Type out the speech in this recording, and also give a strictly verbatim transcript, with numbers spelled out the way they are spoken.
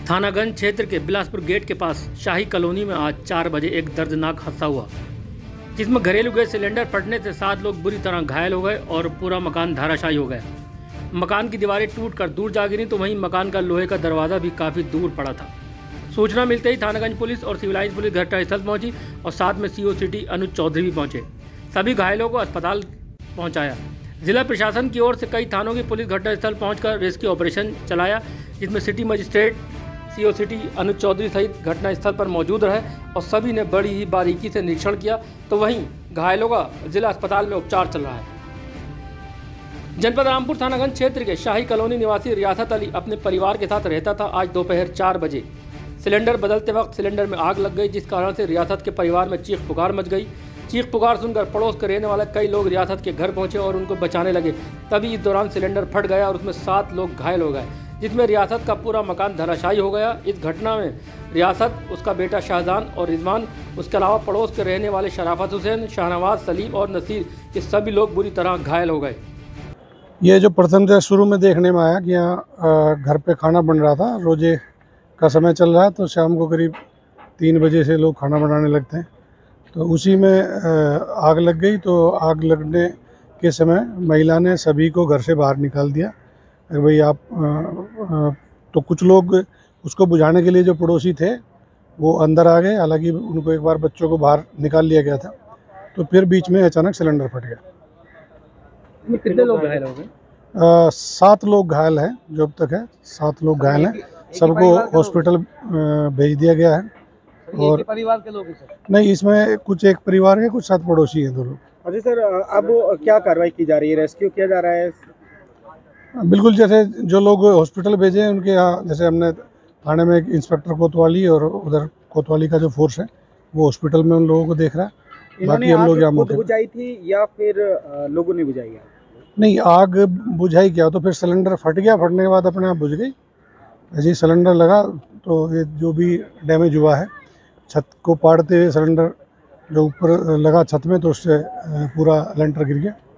थानागंज क्षेत्र के बिलासपुर गेट के पास शाही कॉलोनी में आज चार बजे एक दर्दनाक हादसा हुआ, जिसमें घरेलू गैस सिलेंडर फटने से सात लोग बुरी तरह घायल हो गए और पूरा मकान धराशायी हो गया। मकान की दीवारें टूटकर दूर जा गिरी तो वहीं मकान का लोहे का दरवाजा भी काफी दूर पड़ा था। सूचना मिलते ही थानागंज पुलिस और सिविल लाइंस पुलिस घटनास्थल पहुंची और साथ में सीओ सिटी अनुज चौधरी भी पहुंचे। सभी घायलों को अस्पताल पहुंचाया। जिला प्रशासन की ओर से कई थानों की पुलिस घटनास्थल पहुंचकर रेस्क्यू ऑपरेशन चलाया, जिसमें city magistrate CO city Anuj Chaudhary सहित घटनास्थल पर मौजूद रहे और सभी ने बड़ी ही बारीकी से निरीक्षण किया। तो वहीं घायलों का जिला अस्पताल में उपचार चल रहा है। जनपद रामपुर थानागंज क्षेत्र के शाही कॉलोनी निवासी रियासत अली अपने परिवार के साथ रहता था। आज दोपहर चार बजे सिलेंडर बदलते वक्त सिलेंडर में आग लग गई, जिस कारण से रियासत के परिवार में चीख पुकार मच गई। चीख पुकार सुनकर पड़ोस के रहने वाले कई लोग रियासत के घर पहुंचे और उनको बचाने लगे। तभी इस दौरान सिलेंडर फट गया और उसमें सात लोग घायल हो गए, जिसमें रियासत का पूरा मकान धराशायी हो गया। इस घटना में रियासत, उसका बेटा शाहजान और रिजवान, उसके अलावा पड़ोस के रहने वाले शराफत हुसैन, शाहनवाज, सलीम और नसीर, ये सभी लोग बुरी तरह घायल हो गए। ये जो प्रथम से शुरू में देखने में आया कि यहाँ घर पे खाना बन रहा था, रोजे का समय चल रहा है, तो शाम को करीब तीन बजे से लोग खाना बनाने लगते हैं। तो उसी में आग लग गई। तो आग लगने के समय महिला ने सभी को घर से बाहर निकाल दिया। भाई आप तो कुछ लोग उसको बुझाने के लिए जो पड़ोसी थे वो अंदर आ गए। हालांकि उनको एक बार बच्चों को बाहर निकाल लिया गया था। तो फिर बीच में अचानक सिलेंडर फट गया। कितने लोग घायल हो गए? सात लोग घायल हैं, जो अब तक है सात लोग घायल हैं। सबको हॉस्पिटल भेज दिया गया है। और परिवार के लोग हैं सर? नहीं, इसमें कुछ एक परिवार के, कुछ सात पड़ोसी हैं, दो लोग। अच्छा सर, अब क्या कार्रवाई की जा रही है? रेस्क्यू किया जा रहा है? बिल्कुल, जैसे जो लोग हॉस्पिटल भेजे हैं उनके यहाँ, जैसे हमने थाने में एक इंस्पेक्टर कोतवाली और उधर कोतवाली का जो फोर्स है वो हॉस्पिटल में उन लोगों को देख रहा है। बाकी हम लोग यहाँ मौके बुझाई थी या फिर लोगों ने बुझाई है? नहीं, आग बुझाई क्या, तो फिर सिलेंडर फट गया। फटने के बाद अपने आप बुझ गई। ऐसे ही सिलेंडर लगा तो ये जो भी डैमेज हुआ है, छत को पाड़ते हुए सिलेंडर जो ऊपर लगा छत में, तो उससे पूरा लेंटर गिर गया।